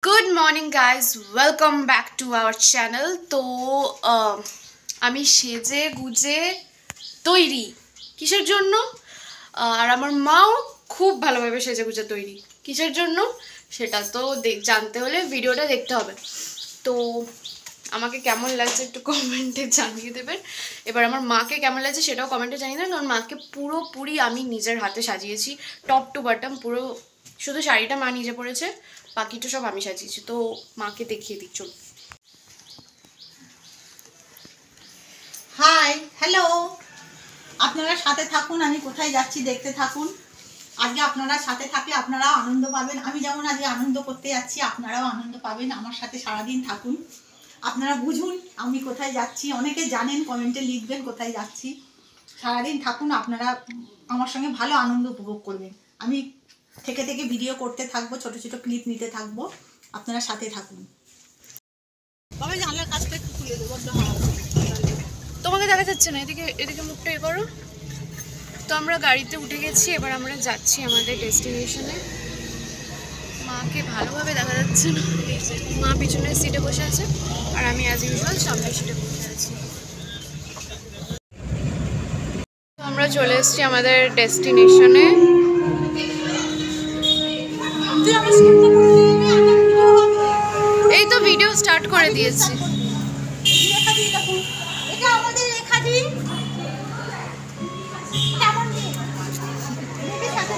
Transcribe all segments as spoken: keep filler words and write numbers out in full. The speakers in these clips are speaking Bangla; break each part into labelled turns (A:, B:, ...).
A: Good morning guys, welcome back to our channel. তো আমি সেজে গুজে তৈরি কিসের জন্য, আর আমার মাও খুব ভালোভাবে সেজে গুজে তৈরি কিসের জন্য সেটা তো জানতে হলে ভিডিওটা দেখতে হবে। তো আমাকে কেমন লাগছে একটু কমেন্টে জানিয়ে দেবেন। এবার আমার মাকে কেমন লাগছে সেটাও কমেন্টে জানিয়ে দেবেন, কারণ মাকে পুরোপুরি আমি নিজের হাতে সাজিয়েছি, টপ টু বটম পুরো। শুধু শাড়িটা মা নিজে পরেছে, বাকিটা সব আমি সাজিয়েছি। তো মাকে দেখিয়ে দিই, চল।
B: হাই, হ্যালো, আপনারা সাথে থাকুন, আমি কোথায় যাচ্ছি দেখতে থাকুন। আজকে আপনারা সাথে থাকলে আপনারাও আনন্দ পাবেন। আমি যেমন আজকে আনন্দ করতে যাচ্ছি, আপনারাও আনন্দ পাবেন। আমার সাথে সারাদিন থাকুন, আপনারা বুঝুন আমি কোথায় যাচ্ছি। অনেকে জানেন, কমেন্টে লিখবেন কোথায় যাচ্ছি। সারাদিন থাকুন, আপনারা আমার সঙ্গে ভালো আনন্দ উপভোগ করবেন। আমি থেকে থেকে ভিডিও করতে থাকবো, ছোট ছোট ক্লিপ নিতে থাকবো, আপনারা সাথে থাকুন। বাবা জানলার কাছটা একটু খুলে দেবো,
A: তোমাকে দেখা যাচ্ছে না, এদিকে এদিকে মুখটা এ করো। তো আমরা গাড়িতে উঠে গেছি, এবার আমরা যাচ্ছি আমাদের ডেস্টিনেশনে। মাকে ভালোভাবে দেখা যাচ্ছে না, মা পিছনের সিটে বসে আছে আর আমি অ্যাজ ইউজুয়াল সামনের সিটে বসে আছি। আমরা চলে এসেছি আমাদের ডেস্টিনেশনে। এই তো ভিডিও স্টার্ট করে দিয়েছি।
B: এটা আমাদের রেখাদি, কেমন নিয়ে সাথে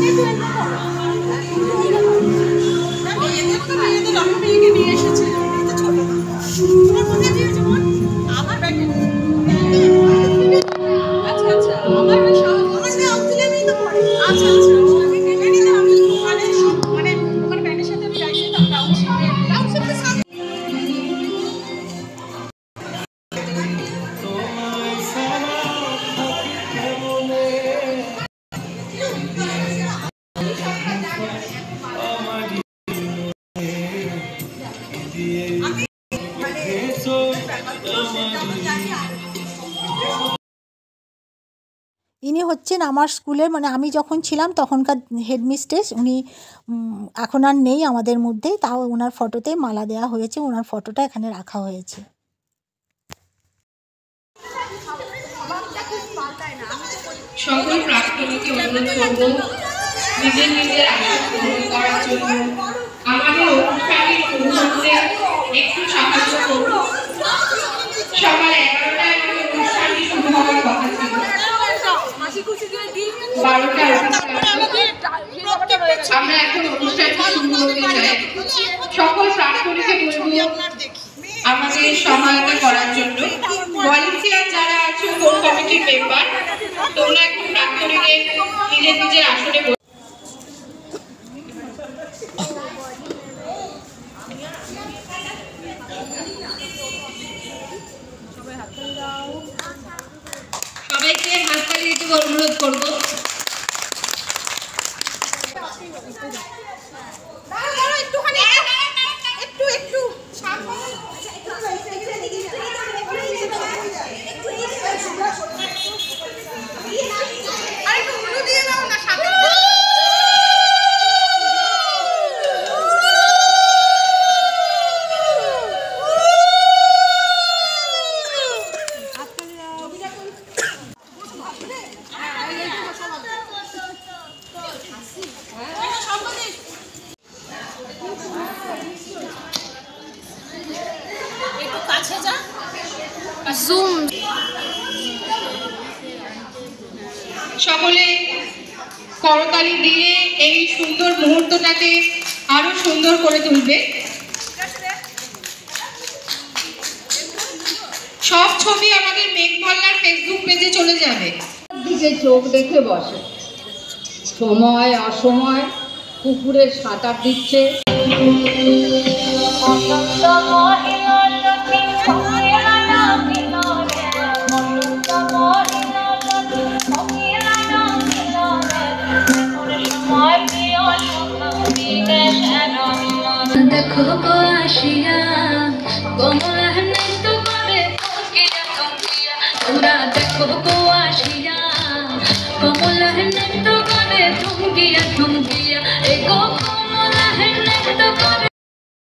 B: নিয়ে এসেছি। আমার ব্যাগে আচ্ছা আচ্ছা আমার আচ্ছা আচ্ছা ইনি হচ্ছেন আমার স্কুলের, মানে আমি যখন ছিলাম তখনকার হেডমিস্ট্রেস। উনি এখন আর নেই আমাদের মধ্যে, তাও ওনার ফটোতে মালা দেওয়া হয়েছে, ওনার ফটোটা এখানে রাখা হয়েছে।
C: সকল প্রাক্তনীকে অনুরোধ করব নিজের নিজের আসন গ্রহণ করার জন্য। আমাদের অনুষ্ঠানের শুরু করতে একটু সাহায্য করুন। সকাল এগারোটায় আমাদের অনুষ্ঠানটি শুরু হওয়ার কথা ছিল, বারোটা আমরা এখন অনুষ্ঠানটি শুরু করতে চাই। সকল প্রাক্তনীকে বলবো আমাদের সহায়তা করার জন্য। ভলেন্টিয়ার যারা আছে, কোর কমিটির মেম্বার, তোমরা একটু প্রাক্তনীদের নিজের নিজের আসনে সবাইকে হাততালি দিতে অনুরোধ করবো।
B: একটু একটু
A: জুম।
C: সকলে করতালি দিয়ে এই সুন্দর মুহূর্তটাকে আরো সুন্দর করে তুলবে। সব ছবি আমাদের মেঘমল্লার ফেসবুক পেজে চলে যাবে।
D: দিকে চোখ দেখে বসে, সময় অসময় পুকুরে সাঁতার দিচ্ছে।
E: দেখো গো আসিয়া কমলা নৃত্য করে থমকিয়া থমকিয়া, তোমরা দেখো গো আসিয়া কমলা নৃত্য করে থমকিয়া থমকিয়া, এ গো কমলা নৃত্য করে।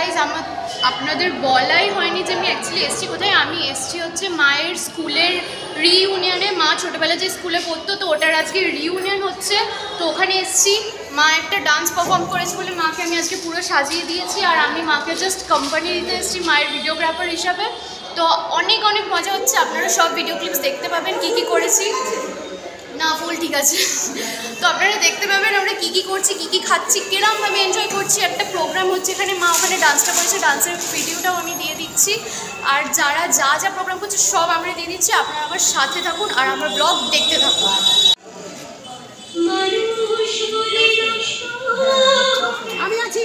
A: গাইজ আমার আপনাদের বলাই হয়নি যে আমি অ্যাকচুয়ালি এসছি কোথায়। আমি এসছি হচ্ছে মায়ের স্কুলের রিইউনিয়নে। মা ছোটোবেলায় যে স্কুলে পড়তো, তো ওটার আজকে রিইউনিয়ন হচ্ছে, তো ওখানে এসছি। মা একটা ডান্স পারফর্ম করেছে বলে মাকে আমি আজকে পুরো সাজিয়ে দিয়েছি, আর আমি মাকে জাস্ট কোম্পানি দিতে এসেছি মায়ের ভিডিওগ্রাফার হিসাবে। তো অনেক অনেক মজা হচ্ছে, আপনারা সব ভিডিও ক্লিপস দেখতে পাবেন কী কী করেছি। না ফুল ঠিক আছে, তো আপনারা দেখতে পাবেন আমরা কী কী করছি, কী কী খাচ্ছি, কিরমভাবে এনজয় করছি। একটা প্রোগ্রাম হচ্ছে এখানে, মা ওখানে ডান্সটা করেছে, ডান্সের ভিডিওটাও আমি দিয়ে দিচ্ছি। আর যারা যা যা প্রোগ্রাম করছে সব আমরা দিয়ে দিচ্ছি, আপনারা আমার সাথে থাকুন আর আমার ব্লগ দেখতে থাকুন।
B: আমি আছি।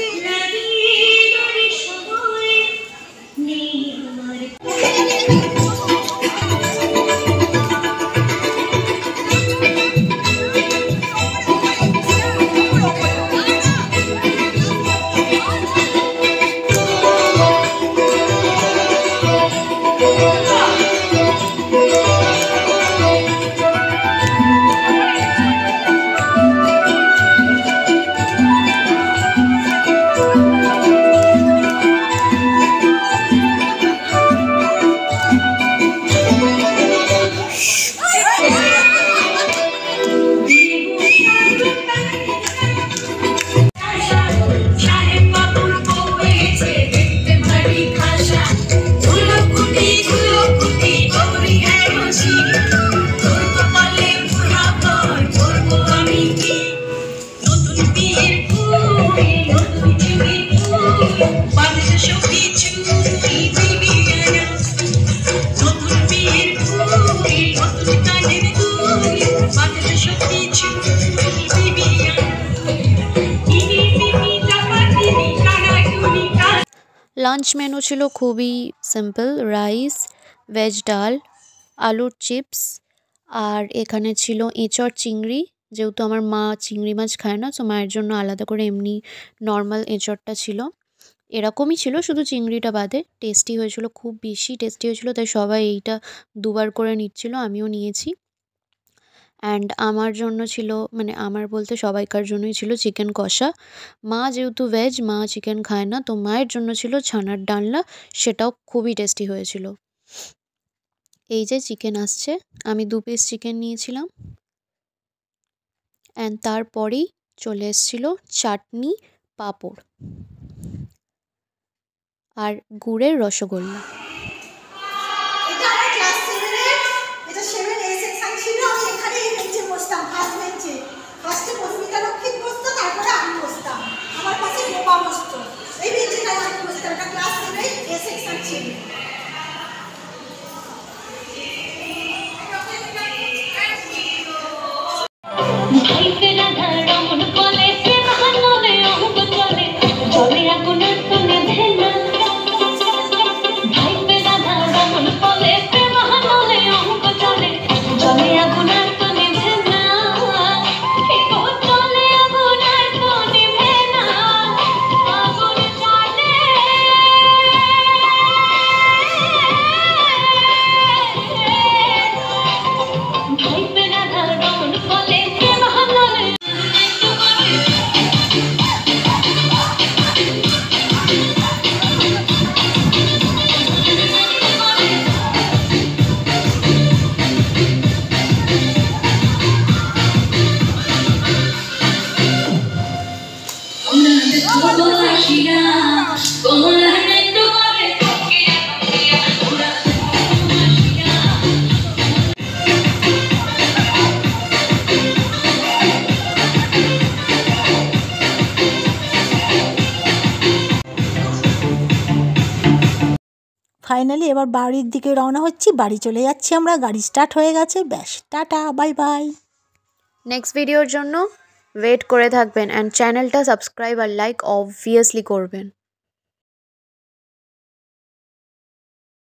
F: লাঞ্চ মেনু ছিল খুবই সিম্পল, রাইস, ভেজ ডাল, আলুর চিপস, আর এখানে ছিল এঁচড় চিংড়ি। যেহেতু আমার মা চিংড়ি মাছ খায় না, তো মায়ের জন্য আলাদা করে এমনি নর্মাল এঁচড়টা ছিল। এরকমই ছিল, শুধু চিংড়িটা বাদে। টেস্টি হয়েছিল, খুব বেশি টেস্টি হয়েছিল, তাই সবাই এইটা দুবার করে নিচ্ছিল, আমিও নিয়েছি। অ্যান্ড আমার জন্য ছিল, মানে আমার বলতে সবাইকার জন্যই ছিল চিকেন কষা। মা যেহেতু ভেজ, মা চিকেন খায় না, তো মায়ের জন্য ছিল ছানার ডালনা, সেটাও খুবই টেস্টি হয়েছিল। এই যে চিকেন আসছে, আমি দু পিস চিকেন নিয়েছিলাম। অ্যান্ড তারপরেই চলে এসেছিলো চাটনি, পাঁপড় আর গুড়ের রসগোল্লা।
B: এটা আমার ক্লাস সেভেনের, এটা সেভেন এ সেকশন ছিল। আমি এখানে এই বেঞ্চে বসতাম, ফার্স্ট বেঞ্চে। ফার্স্টে পরিমিতা লক্ষ্মীত বসতো, তারপরে আমি বসতাম, আমার পাশে গোপা বসতো। এই বেঞ্চেটাই আমি বসতাম। এটা ক্লাস সেভেন এ সেকশন ছিল। ফাইনালি এবার বাড়ির দিকে রওনা হচ্ছি, বাড়ি চলে যাচ্ছি আমরা। গাড়ি স্টার্ট হয়ে গেছে, ব্যাস, টাটা, বাই বাই।
F: নেক্সট ভিডিওর জন্য ওয়েট করে থাকবেন, অ্যান্ড চ্যানেলটা সাবস্ক্রাইব আর লাইক অবভিয়াসলি করবেন।